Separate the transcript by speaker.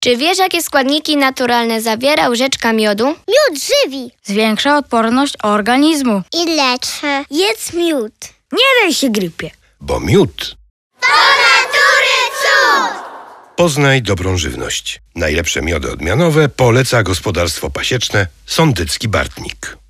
Speaker 1: Czy wiesz, jakie składniki naturalne zawiera łyżeczka miodu?
Speaker 2: Miód żywi
Speaker 3: Zwiększa odporność organizmu.
Speaker 2: i leczy. Jedz miód.
Speaker 3: Nie daj się grypie.
Speaker 4: Bo miód
Speaker 2: To natury cud!
Speaker 4: poznaj dobrą żywność. Najlepsze miody odmianowe poleca gospodarstwo pasieczne Sądycki Bartnik.